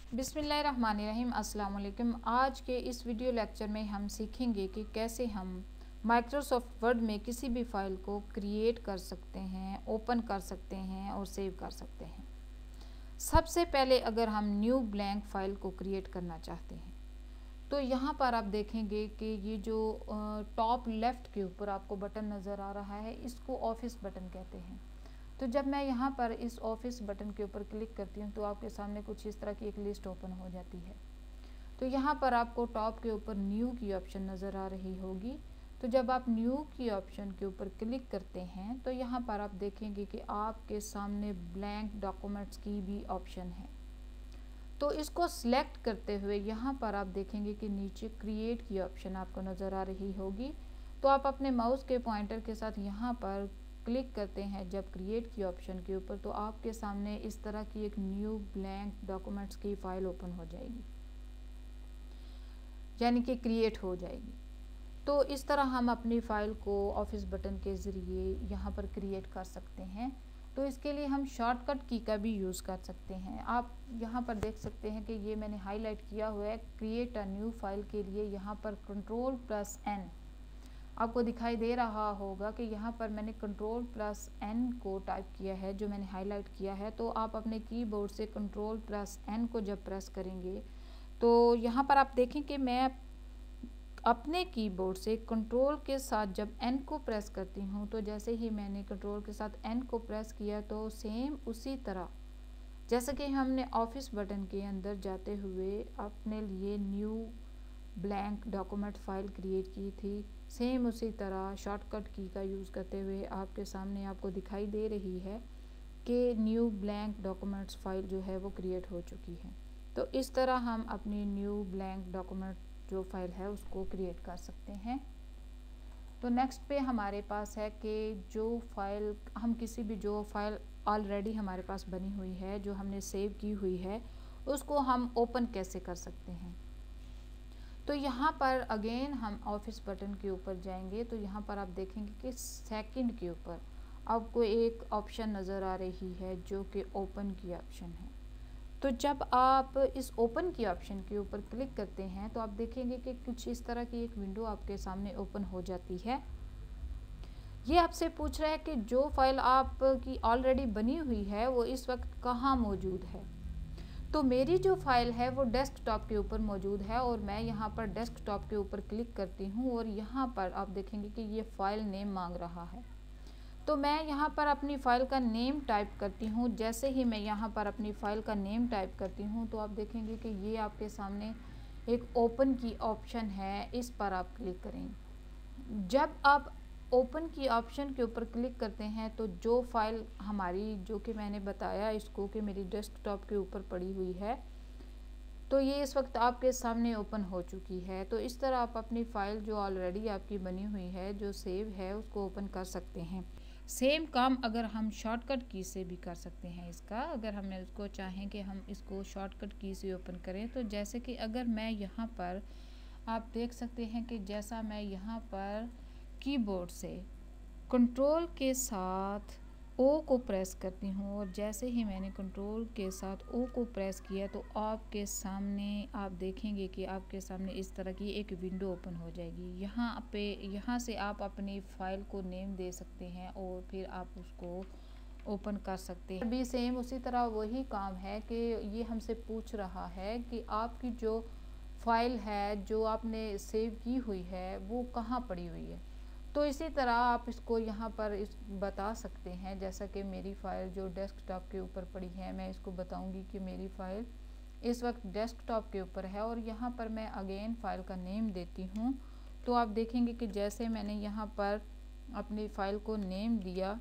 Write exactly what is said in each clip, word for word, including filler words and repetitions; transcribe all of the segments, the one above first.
बिस्मिल्लाहिर्रहमानिर्रहीम। अस्सलाम वालेकुम। आज के इस वीडियो लेक्चर में हम सीखेंगे कि कैसे हम माइक्रोसॉफ्ट वर्ड में किसी भी फाइल को क्रिएट कर सकते हैं, ओपन कर सकते हैं और सेव कर सकते हैं। सबसे पहले अगर हम न्यू ब्लैंक फाइल को क्रिएट करना चाहते हैं तो यहाँ पर आप देखेंगे कि ये जो टॉप लेफ़्ट के ऊपर आपको बटन नज़र आ रहा है, इसको ऑफिस बटन कहते हैं। तो जब मैं यहाँ पर इस ऑफिस बटन के ऊपर क्लिक करती हूँ तो आपके सामने कुछ इस तरह की एक लिस्ट ओपन हो जाती है। तो यहाँ पर आपको टॉप के ऊपर न्यू की ऑप्शन नज़र आ रही होगी। तो जब आप न्यू की ऑप्शन के ऊपर क्लिक करते हैं तो यहाँ पर आप देखेंगे कि आपके सामने ब्लैंक डॉक्यूमेंट्स की भी ऑप्शन है। तो इसको सिलेक्ट करते हुए यहाँ पर आप देखेंगे कि नीचे क्रिएट की ऑप्शन आपको नज़र आ रही होगी। तो आप अपने माउस के पॉइंटर के साथ यहाँ पर क्लिक करते हैं जब क्रिएट की ऑप्शन के ऊपर, तो आपके सामने इस तरह की एक न्यू ब्लैंक डॉक्यूमेंट्स की फ़ाइल ओपन हो जाएगी, यानी कि क्रिएट हो जाएगी। तो इस तरह हम अपनी फ़ाइल को ऑफिस बटन के ज़रिए यहाँ पर क्रिएट कर सकते हैं। तो इसके लिए हम शॉर्टकट की का भी यूज़ कर सकते हैं। आप यहाँ पर देख सकते हैं कि ये मैंने हाईलाइट किया हुआ है। क्रिएट अ न्यू फाइल के लिए यहाँ पर कंट्रोल प्लस एन आपको दिखाई दे रहा होगा कि यहाँ पर मैंने कंट्रोल प्लस एन को टाइप किया है, जो मैंने हाईलाइट किया है। तो आप अपने कीबोर्ड से कंट्रोल प्लस एन को जब प्रेस करेंगे तो यहाँ पर आप देखें कि मैं अपने कीबोर्ड से कंट्रोल के साथ जब एन को प्रेस करती हूँ तो जैसे ही मैंने कंट्रोल के साथ एन को प्रेस किया तो सेम उसी तरह जैसे कि हमने ऑफिस बटन के अंदर जाते हुए अपने लिए new blank document file create की थी, सेम उसी तरह शॉर्टकट की का यूज़ करते हुए आपके सामने आपको दिखाई दे रही है कि न्यू ब्लैंक डॉक्यूमेंट्स फाइल जो है वो क्रिएट हो चुकी है। तो इस तरह हम अपनी न्यू ब्लैंक डॉक्यूमेंट जो फाइल है उसको क्रिएट कर सकते हैं। तो नेक्स्ट पे हमारे पास है कि जो फाइल हम किसी भी जो फाइल ऑलरेडी हमारे पास बनी हुई है, जो हमने सेव की हुई है, उसको हम ओपन कैसे कर सकते हैं। तो यहाँ पर अगेन हम ऑफिस बटन के ऊपर जाएंगे तो यहाँ पर आप देखेंगे कि सेकंड के ऊपर आपको एक ऑप्शन नज़र आ रही है जो कि ओपन की ऑप्शन है। तो जब आप इस ओपन की ऑप्शन के ऊपर क्लिक करते हैं तो आप देखेंगे कि कुछ इस तरह की एक विंडो आपके सामने ओपन हो जाती है। ये आपसे पूछ रहा है कि जो फाइल आपकी ऑलरेडी बनी हुई है वो इस वक्त कहाँ मौजूद है। तो मेरी जो फाइल है वो डेस्कटॉप के ऊपर मौजूद है और मैं यहाँ पर डेस्कटॉप के ऊपर क्लिक करती हूँ और यहाँ पर आप देखेंगे कि ये फाइल नेम मांग रहा है। तो मैं यहाँ पर अपनी फ़ाइल का नेम टाइप करती हूँ। जैसे ही मैं यहाँ पर अपनी फ़ाइल का नेम टाइप करती हूँ तो आप देखेंगे कि ये आपके सामने एक ओपन की ऑप्शन है, इस पर आप क्लिक करेंगे। जब आप ओपन की ऑप्शन के ऊपर क्लिक करते हैं तो जो फाइल हमारी, जो कि मैंने बताया इसको कि मेरी डेस्कटॉप के ऊपर पड़ी हुई है, तो ये इस वक्त आपके सामने ओपन हो चुकी है। तो इस तरह आप अपनी फ़ाइल जो ऑलरेडी आपकी बनी हुई है, जो सेव है, उसको ओपन कर सकते हैं। सेम काम अगर हम शॉर्टकट की से भी कर सकते हैं इसका। अगर हमें उसको चाहें कि हम इसको शॉर्टकट की से ओपन करें तो जैसे कि अगर मैं यहाँ पर आप देख सकते हैं कि जैसा मैं यहाँ पर कीबोर्ड से कंट्रोल के साथ ओ को प्रेस करती हूँ और जैसे ही मैंने कंट्रोल के साथ ओ को प्रेस किया तो आपके सामने आप देखेंगे कि आपके सामने इस तरह की एक विंडो ओपन हो जाएगी। यहाँ पे यहाँ से आप अपनी फ़ाइल को नेम दे सकते हैं और फिर आप उसको ओपन कर सकते हैं। अभी सेम उसी तरह वही काम है कि ये हमसे पूछ रहा है कि आपकी जो फ़ाइल है जो आपने सेव की हुई है वो कहाँ पड़ी हुई है। तो इसी तरह आप इसको यहाँ पर इस बता सकते हैं। जैसा कि मेरी फ़ाइल जो डेस्कटॉप के ऊपर पड़ी है, मैं इसको बताऊंगी कि मेरी फ़ाइल इस वक्त डेस्कटॉप के ऊपर है और यहाँ पर मैं अगेन फ़ाइल का नेम देती हूँ। तो आप देखेंगे कि जैसे मैंने यहाँ पर अपनी फ़ाइल को नेम दिया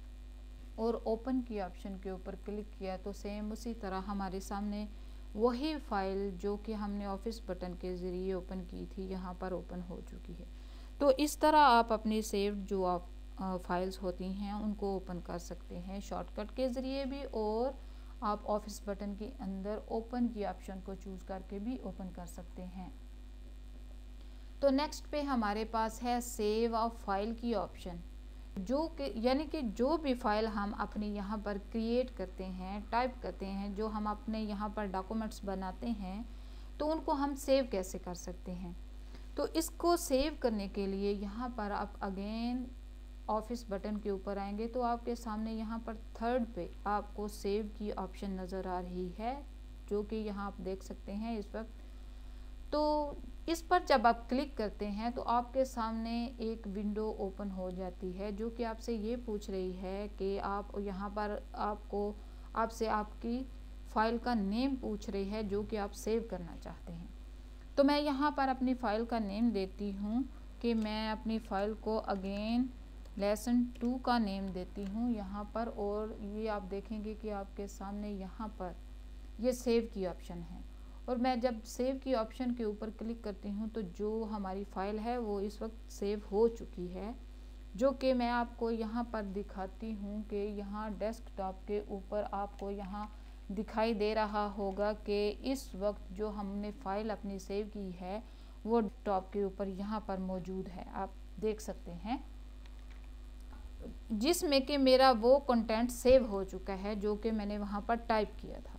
और ओपन की ऑप्शन के ऊपर क्लिक किया तो सेम उसी तरह हमारे सामने वही फ़ाइल जो कि हमने ऑफिस बटन के ज़रिए ओपन की थी यहाँ पर ओपन हो चुकी है। तो इस तरह आप अपनी सेव्ड जो आप फाइल्स होती हैं उनको ओपन कर सकते हैं शॉर्टकट के ज़रिए भी, और आप ऑफिस बटन के अंदर ओपन की ऑप्शन को चूज़ करके भी ओपन कर सकते हैं। तो नेक्स्ट पे हमारे पास है सेव अ फाइल की ऑप्शन। जो कि यानी कि जो भी फाइल हम अपनी यहाँ पर क्रिएट करते हैं, टाइप करते हैं, जो हम अपने यहाँ पर डॉक्यूमेंट्स बनाते हैं, तो उनको हम सेव कैसे कर सकते हैं। तो इसको सेव करने के लिए यहाँ पर आप अगेन ऑफिस बटन के ऊपर आएंगे तो आपके सामने यहाँ पर थर्ड पे आपको सेव की ऑप्शन नज़र आ रही है, जो कि यहाँ आप देख सकते हैं इस वक्त। तो इस पर जब आप क्लिक करते हैं तो आपके सामने एक विंडो ओपन हो जाती है, जो कि आपसे ये पूछ रही है कि आप यहाँ पर आपको आपसे आपकी फ़ाइल का नेम पूछ रही है जो कि आप सेव करना चाहते हैं। तो मैं यहाँ पर अपनी फ़ाइल का नेम देती हूँ कि मैं अपनी फ़ाइल को अगेन लेसन टू का नेम देती हूँ यहाँ पर। और ये आप देखेंगे कि आपके सामने यहाँ पर ये सेव की ऑप्शन है, और मैं जब सेव की ऑप्शन के ऊपर क्लिक करती हूँ तो जो हमारी फ़ाइल है वो इस वक्त सेव हो चुकी है, जो कि मैं आपको यहाँ पर दिखाती हूँ कि यहाँ डेस्कटॉप के ऊपर आपको यहाँ दिखाई दे रहा होगा कि इस वक्त जो हमने फ़ाइल अपनी सेव की है वो टॉप के ऊपर यहाँ पर मौजूद है, आप देख सकते हैं, जिसमें कि मेरा वो कंटेंट सेव हो चुका है जो कि मैंने वहाँ पर टाइप किया था।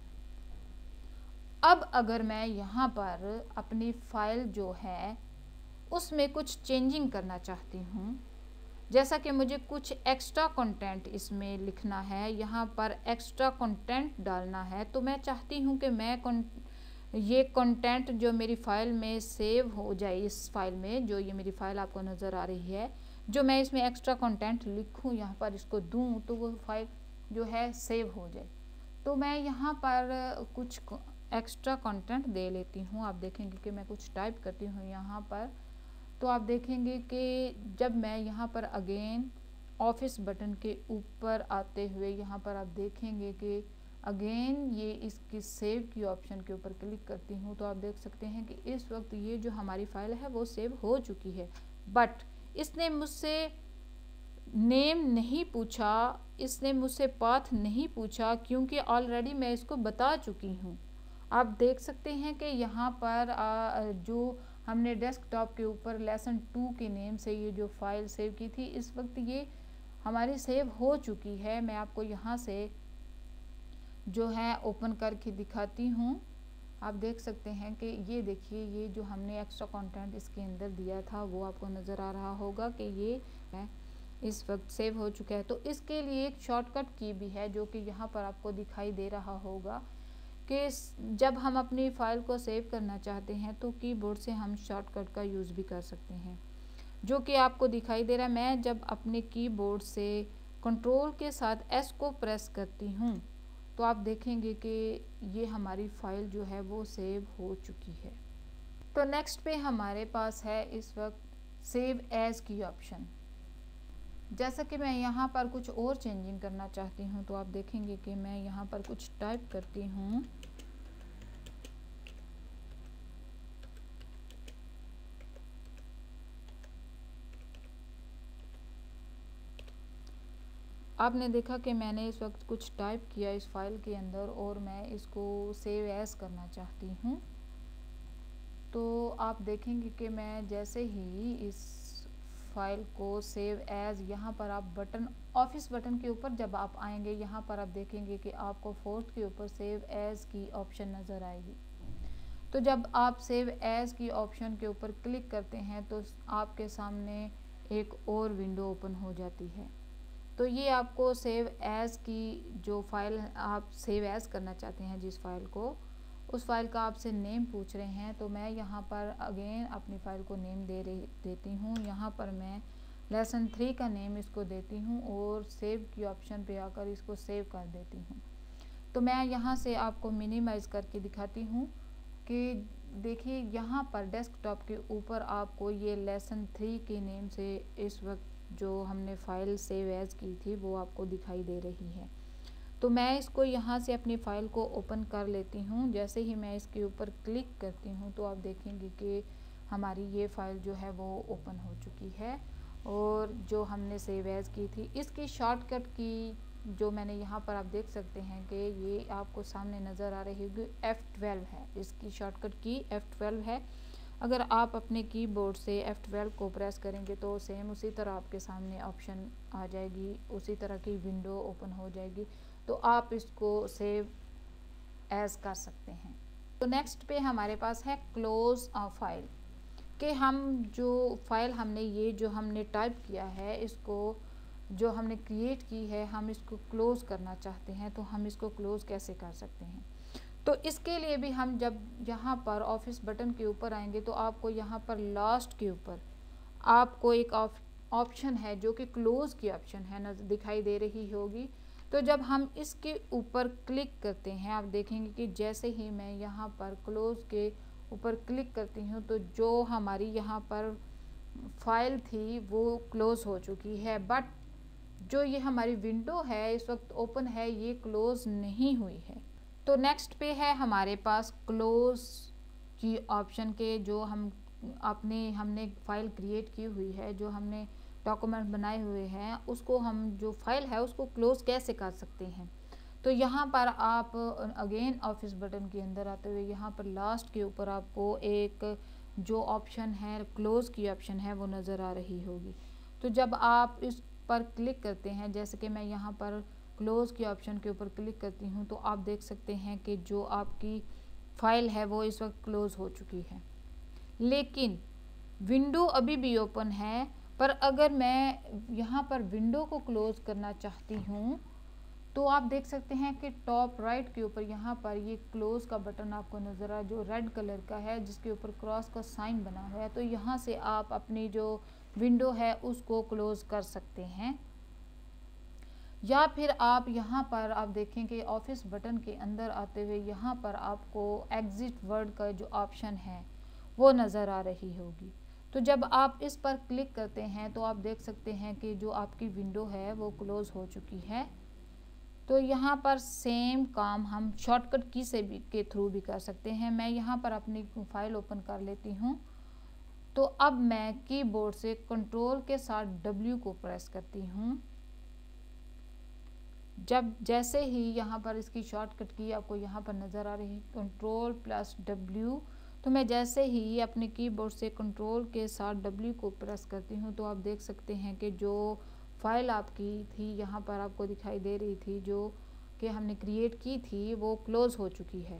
अब अगर मैं यहाँ पर अपनी फ़ाइल जो है उसमें कुछ चेंजिंग करना चाहती हूँ, जैसा कि मुझे कुछ एक्स्ट्रा कंटेंट इसमें लिखना है, यहाँ पर एक्स्ट्रा कंटेंट डालना है, तो मैं चाहती हूँ कि मैं ये कंटेंट जो मेरी फ़ाइल में सेव हो जाए, इस फाइल में जो ये मेरी फ़ाइल आपको नज़र आ रही है, जो मैं इसमें एक्स्ट्रा कंटेंट लिखूँ यहाँ पर इसको दूँ तो वो फाइल जो है सेव हो जाए। तो मैं यहाँ पर कुछ एक्स्ट्रा कंटेंट दे लेती हूँ। आप देखेंगे कि मैं कुछ टाइप करती हूँ यहाँ पर, तो आप देखेंगे कि जब मैं यहाँ पर अगेन ऑफिस बटन के ऊपर आते हुए यहाँ पर आप देखेंगे कि अगेन ये इसकी सेव की ऑप्शन के ऊपर क्लिक करती हूँ तो आप देख सकते हैं कि इस वक्त ये जो हमारी फ़ाइल है वो सेव हो चुकी है। बट इसने मुझसे नेम नहीं पूछा, इसने मुझसे पाथ नहीं पूछा, क्योंकि ऑलरेडी मैं इसको बता चुकी हूँ। आप देख सकते हैं कि यहाँ पर आ, जो हमने डेस्कटॉप के ऊपर लेसन टू के नेम से ये जो फाइल सेव की थी, इस वक्त ये हमारी सेव हो चुकी है। मैं आपको यहाँ से जो है ओपन करके दिखाती हूँ। आप देख सकते हैं कि ये देखिए, ये जो हमने एक्स्ट्रा कंटेंट इसके अंदर दिया था वो आपको नज़र आ रहा होगा कि ये है इस वक्त सेव हो चुका है। तो इसके लिए एक शॉर्टकट की भी है जो कि यहाँ पर आपको दिखाई दे रहा होगा कि जब हम अपनी फ़ाइल को सेव करना चाहते हैं तो कीबोर्ड से हम शॉर्टकट का यूज़ भी कर सकते हैं, जो कि आपको दिखाई दे रहा है। मैं जब अपने कीबोर्ड से कंट्रोल के साथ एस को प्रेस करती हूँ तो आप देखेंगे कि ये हमारी फ़ाइल जो है वो सेव हो चुकी है। तो नेक्स्ट पे हमारे पास है इस वक्त सेव एज़ की ऑप्शन। जैसा कि मैं यहाँ पर कुछ और चेंजिंग करना चाहती हूँ तो आप देखेंगे कि मैं यहाँ पर कुछ टाइप करती हूँ। आपने देखा कि मैंने इस वक्त कुछ टाइप किया इस फाइल के अंदर और मैं इसको सेव एज करना चाहती हूँ। तो आप देखेंगे कि मैं जैसे ही इस फाइल को सेव एज, यहाँ पर आप बटन ऑफिस बटन के ऊपर जब आप आएंगे यहाँ पर आप देखेंगे कि आपको फोर्थ के ऊपर सेव एज की ऑप्शन नज़र आएगी। तो जब आप सेव एज की ऑप्शन के ऊपर क्लिक करते हैं तो आपके सामने एक और विंडो ओपन हो जाती है। तो ये आपको सेव एज़ की जो फाइल आप सेव एज़ करना चाहते हैं, जिस फाइल को, उस फाइल का आपसे नेम पूछ रहे हैं। तो मैं यहाँ पर अगेन अपनी फ़ाइल को नेम दे रही देती हूँ। यहाँ पर मैं लेसन थ्री का नेम इसको देती हूँ और सेव की ऑप्शन पे आकर इसको सेव कर देती हूँ। तो मैं यहाँ से आपको मिनिमाइज़ करके दिखाती हूँ कि देखिए यहाँ पर डेस्कटॉप के ऊपर आपको ये लेसन थ्री के नेम से इस वक्त जो हमने फ़ाइल सेव एज की थी वो आपको दिखाई दे रही है। तो मैं इसको यहाँ से अपनी फ़ाइल को ओपन कर लेती हूँ। जैसे ही मैं इसके ऊपर क्लिक करती हूँ तो आप देखेंगे कि हमारी ये फ़ाइल जो है वो ओपन हो चुकी है और जो हमने सेव एज की थी इसकी शॉर्टकट की जो मैंने यहाँ पर आप देख सकते हैं कि ये आपको सामने नज़र आ रही होगी एफ़ ट्वेल्व है, इसकी शॉर्टकट की एफ़ ट्वेल्व है। अगर आप अपने कीबोर्ड से एफ ट्वेल्व को प्रेस करेंगे तो सेम उसी तरह आपके सामने ऑप्शन आ जाएगी, उसी तरह की विंडो ओपन हो जाएगी। तो आप इसको सेव एज कर सकते हैं। तो नेक्स्ट पे हमारे पास है क्लोज अ फाइल, कि हम जो फाइल हमने ये जो हमने टाइप किया है, इसको जो हमने क्रिएट की है, हम इसको क्लोज करना चाहते हैं। तो हम इसको क्लोज कैसे कर सकते हैं? तो इसके लिए भी हम जब यहाँ पर ऑफिस बटन के ऊपर आएंगे तो आपको यहाँ पर लास्ट के ऊपर आपको एक ऑप्शन है जो कि क्लोज की ऑप्शन है न दिखाई दे रही होगी। तो जब हम इसके ऊपर क्लिक करते हैं, आप देखेंगे कि जैसे ही मैं यहाँ पर क्लोज के ऊपर क्लिक करती हूँ तो जो हमारी यहाँ पर फाइल थी वो क्लोज हो चुकी है, बट जो ये हमारी विंडो है इस वक्त ओपन है, ये क्लोज नहीं हुई है। तो नेक्स्ट पे है हमारे पास क्लोज की ऑप्शन के, जो हम अपने हमने फाइल क्रिएट की हुई है, जो हमने डॉक्यूमेंट बनाए हुए हैं, उसको हम जो फाइल है उसको क्लोज कैसे कर सकते हैं। तो यहाँ पर आप अगेन ऑफिस बटन के अंदर आते हुए यहाँ पर लास्ट के ऊपर आपको एक जो ऑप्शन है क्लोज की ऑप्शन है वो नज़र आ रही होगी। तो जब आप इस पर क्लिक करते हैं, जैसे कि मैं यहाँ पर क्लोज की ऑप्शन के ऊपर क्लिक करती हूँ, तो आप देख सकते हैं कि जो आपकी फाइल है वो इस वक्त क्लोज हो चुकी है, लेकिन विंडो अभी भी ओपन है। पर अगर मैं यहाँ पर विंडो को क्लोज करना चाहती हूँ तो आप देख सकते हैं कि टॉप राइट के ऊपर यहाँ पर ये क्लोज का बटन आपको नज़र आ जो रेड कलर का है, जिसके ऊपर क्रॉस का साइन बना हुआ है। तो यहाँ से आप अपनी जो विंडो है उसको क्लोज कर सकते हैं, या फिर आप यहाँ पर आप देखें कि ऑफिस बटन के अंदर आते हुए यहाँ पर आपको एग्जिट वर्ड का जो ऑप्शन है वो नज़र आ रही होगी। तो जब आप इस पर क्लिक करते हैं तो आप देख सकते हैं कि जो आपकी विंडो है वो क्लोज हो चुकी है। तो यहाँ पर सेम काम हम शॉर्टकट की से भी के थ्रू भी कर सकते हैं। मैं यहाँ पर अपनी फाइल ओपन कर लेती हूँ। तो अब मैं कीबोर्ड से कंट्रोल के साथ डब्ल्यू को प्रेस करती हूँ। जब जैसे ही यहाँ पर इसकी शॉर्टकट की आपको यहाँ पर नज़र आ रही है कंट्रोल प्लस डब्ल्यू, तो मैं जैसे ही अपने कीबोर्ड से कंट्रोल के साथ डब्ल्यू को प्रेस करती हूँ तो आप देख सकते हैं कि जो फाइल आपकी थी यहाँ पर आपको दिखाई दे रही थी, जो कि हमने क्रिएट की थी, वो क्लोज हो चुकी है।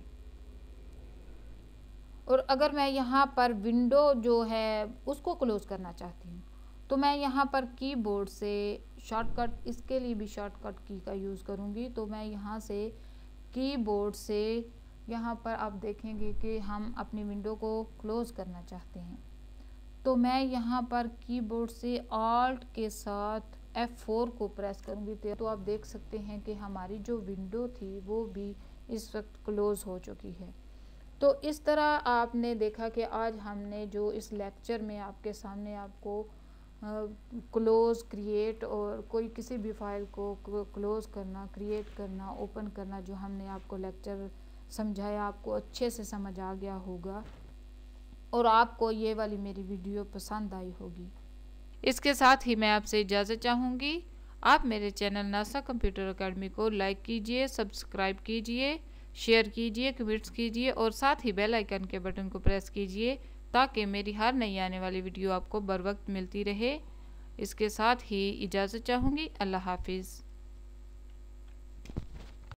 और अगर मैं यहाँ पर विंडो जो है उसको क्लोज करना चाहती हूँ तो मैं यहाँ पर कीबोर्ड से शॉर्टकट, इसके लिए भी शॉर्टकट की का यूज़ करूँगी। तो मैं यहाँ से कीबोर्ड से यहाँ पर आप देखेंगे कि हम अपनी विंडो को क्लोज करना चाहते हैं, तो मैं यहाँ पर कीबोर्ड से ऑल्ट के साथ एफ फोर को प्रेस करूँगी। तो आप देख सकते हैं कि हमारी जो विंडो थी वो भी इस वक्त क्लोज हो चुकी है। तो इस तरह आपने देखा कि आज हमने जो इस लेक्चर में आपके सामने आपको क्लोज, क्रिएट और कोई किसी भी फाइल को क्लोज करना, क्रिएट करना, ओपन करना, जो हमने आपको लेक्चर समझाया, आपको अच्छे से समझ आ गया होगा और आपको ये वाली मेरी वीडियो पसंद आई होगी। इसके साथ ही मैं आपसे इजाज़त चाहूँगी। आप मेरे चैनल नासा कंप्यूटर एकेडमी को लाइक कीजिए, सब्सक्राइब कीजिए, शेयर कीजिए, कमेंट्स कीजिए और साथ ही बेल आइकन के बटन को प्रेस कीजिए ताकि मेरी हर नई आने वाली वीडियो आपको बर वक्त मिलती रहे। इसके साथ ही इजाज़त चाहूँगी। अल्लाह हाफिज़।